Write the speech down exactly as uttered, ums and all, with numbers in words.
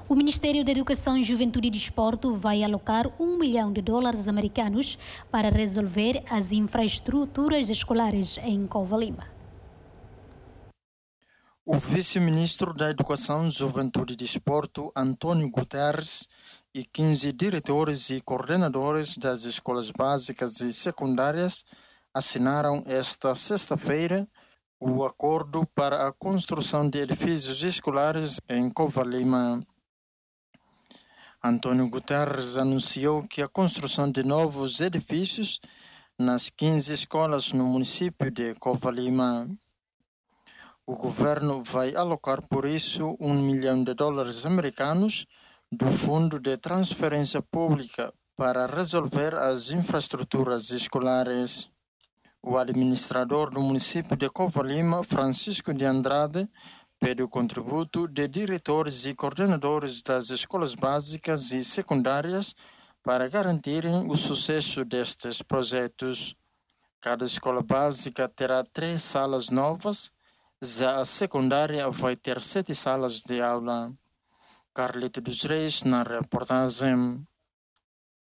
O Ministério da Educação, Juventude e Desporto vai alocar um milhão de dólares americanos para resolver as infraestruturas escolares em Covalima. O vice-ministro da Educação, Juventude e Desporto, Antônio Guterres, e quinze diretores e coordenadores das escolas básicas e secundárias assinaram esta sexta-feira o acordo para a construção de edifícios escolares em Covalima. Antônio Guterres anunciou que a construção de novos edifícios nas quinze escolas no município de Covalima. O governo vai alocar por isso um milhão de dólares americanos do Fundo de Transferência Pública para resolver as infraestruturas escolares. O administrador do município de Covalima, Francisco de Andrade, pede o contributo de diretores e coordenadores das escolas básicas e secundárias para garantirem o sucesso destes projetos. Cada escola básica terá três salas novas, já a secundária vai ter sete salas de aula. Carlito dos Reis, na reportagem.